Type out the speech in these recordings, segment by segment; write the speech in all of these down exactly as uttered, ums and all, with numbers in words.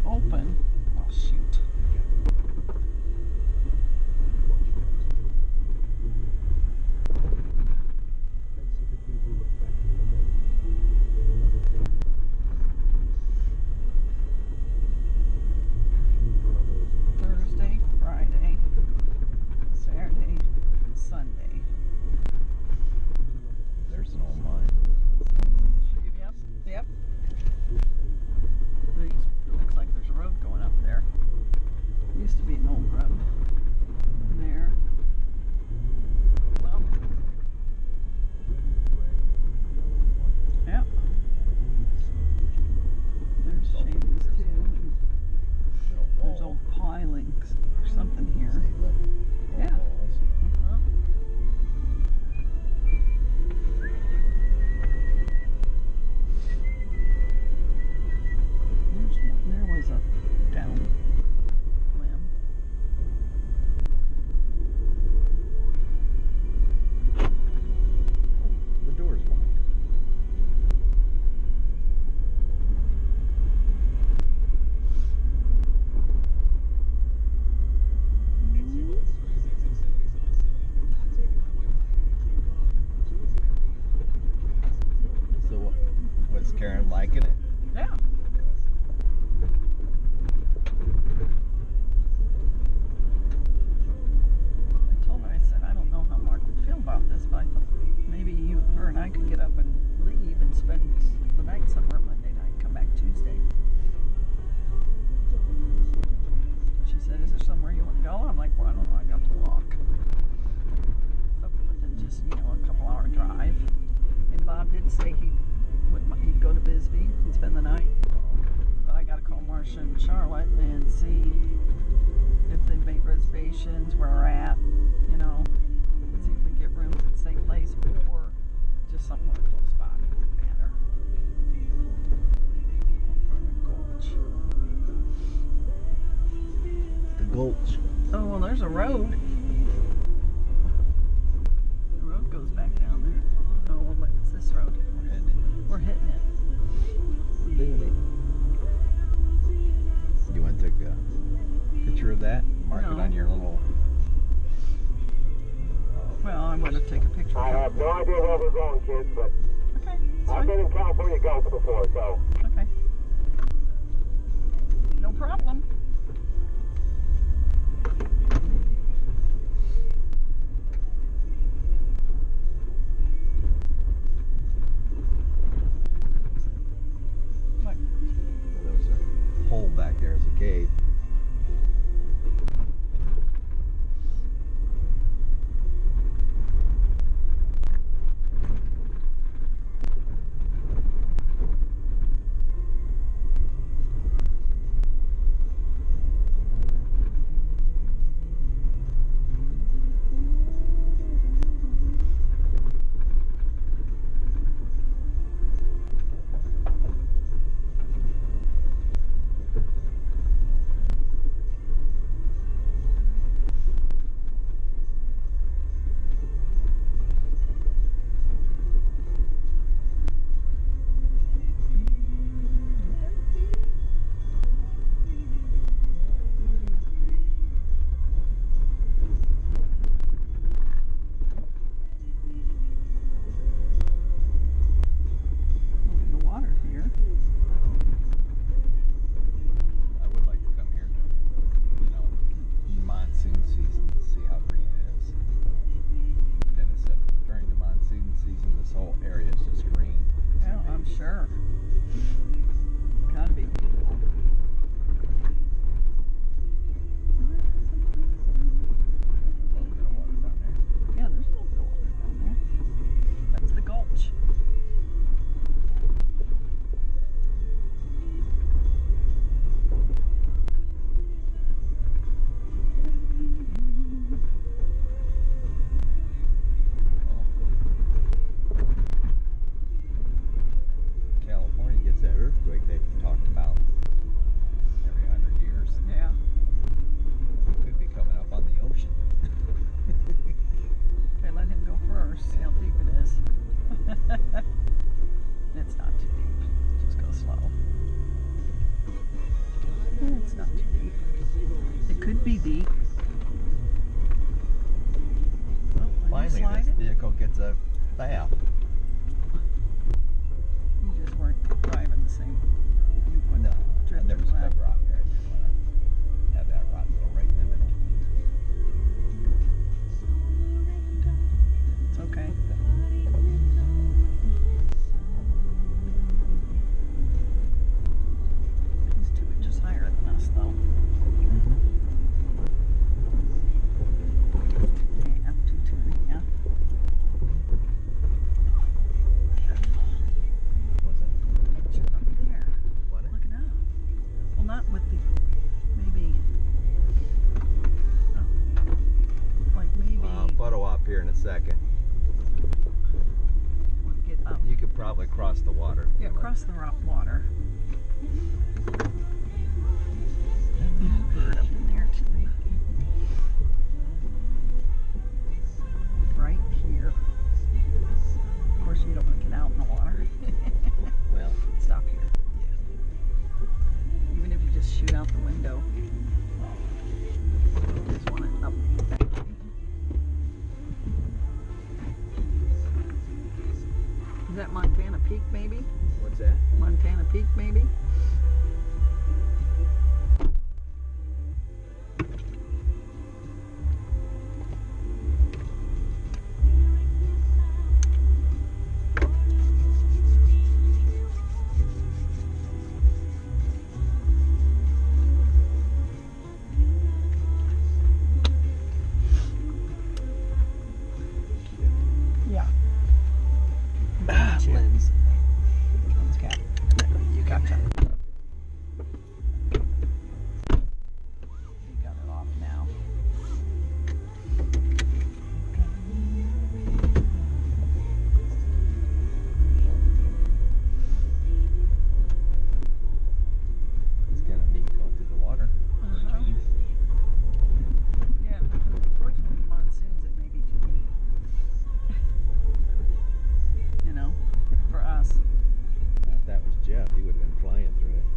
open. Oh, shoot. Thursday, Friday, Saturday, Sunday. There's an old mine. Yep, yep. There used, it looks like there's a road going up there. Used to be an old road there. Well, yep. There's Shady's too. And there's old pilings or something here. Yeah. Uh-huh. There's one. There was a down limb. The door's locked. So what, was Karen liking it? Yeah. I told her, I said, I don't know how Mark would feel about this, but I thought maybe you, her and I could get up and leave and spend the night somewhere Monday night, come back Tuesday. She said, is there somewhere you want to go? I'm like, well, I don't know, I got to walk. Something within just, you know, a couple hour drive. And Bob did say he would, he'd go to Bisbee and spend the night. But I got to call Marcia and Charlotte and see if they make reservations, where we're at, you know, see if we get rooms at the same place or just somewhere close by. Doesn't matter. Gulch. The Gulch. Oh, well, there's a road. The road goes back down there. Oh, well, what's this road? We're heading it. We're hitting it. We're doing it. You want to take a picture of that? Mark No. it on your little... Well, I'm going to take a picture. I have no idea where we're going, kids, but Okay, it's I've fine. been in California Gulf before, so. Okay. No problem. What? There was a hole back there as a cave. Moving the water here. I would like to come here, you know, monsoon season to see how green it is. Dennis said during the monsoon season, this whole area is just green. Yeah, I'm sure. Gotta be beautiful. A little bit of water down there. Yeah, there's a little bit of water down there. That's the gulch. California gets that earthquake be deep. Oh, are you Finally, sliding? this vehicle gets a bath. You just weren't driving the same. You put No, drip and there was a flat. big rock there. I didn't want to have that rock go right in the middle. It's okay. He's two inches higher than us, though. Yeah, two two. Yeah. What's that? Picture up there. What? Look it up. Well, not with the maybe. Oh, like maybe. Uh, photo op here in a second. Want to get up? You could probably cross the water. Yeah, across the rock water. Bird up in there too. Right here. Of course, you don't want to get out in the water. Well, Stop here. yeah. Even if you just shoot out the window. Just want it up. Is that Montana Peak, maybe? What's that? Montana Peak, maybe? Yeah. Ah, lens. Let's cap. You gotcha. You got it off now. It's kind of neat going through the water. for a Uh-huh. change. Yeah, unfortunately, monsoons, it may be too deep. You know, for us. Now, if that was Jeff, he would have been flying through it.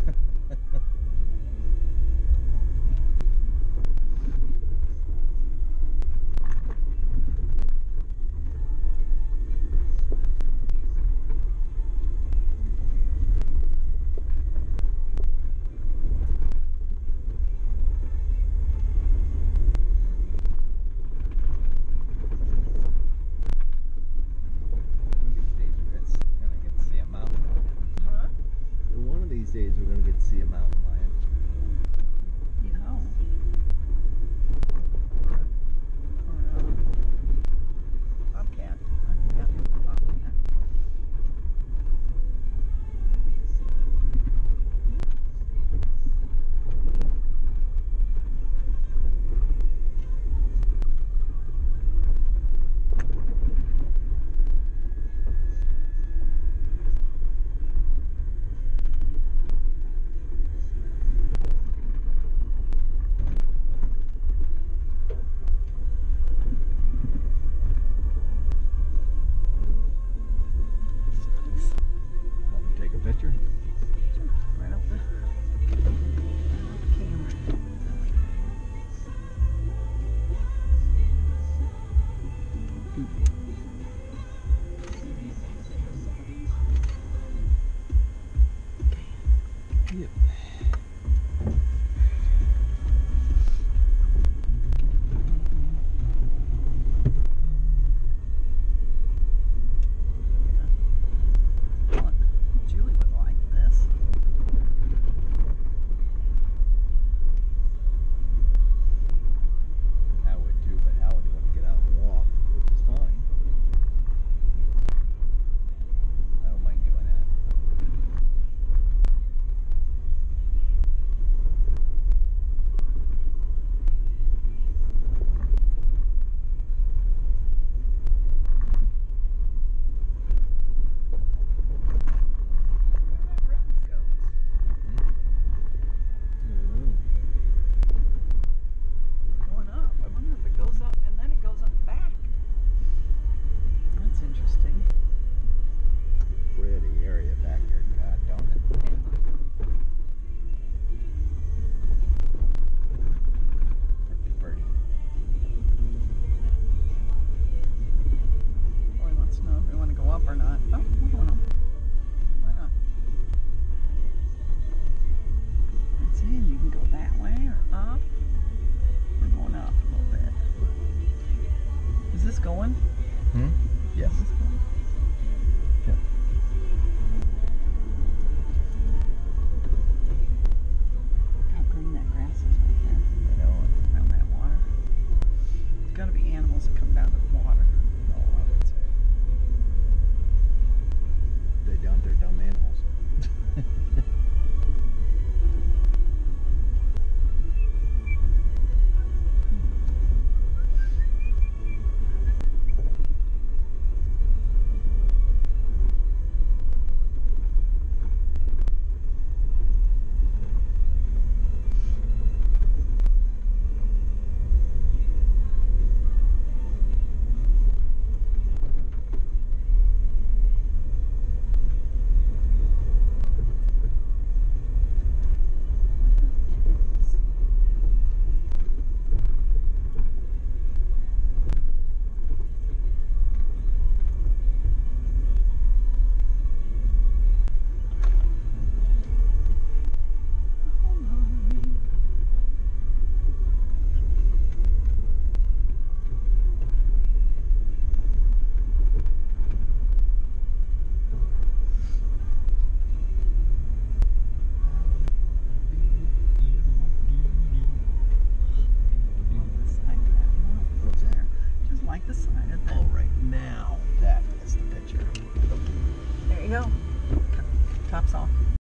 One of these days we're gonna get to see a mountain lion. Huh? One of these days we're gonna get to see a mountain lion. You know. Or a, or a bobcat. I think that's a bobcat. Want me to take a picture? Right up the, right up the camera. Yep. Well, Julie would like this. I would too, but Howard wouldn't get out and walk, which is fine. I don't mind doing that. Tops off.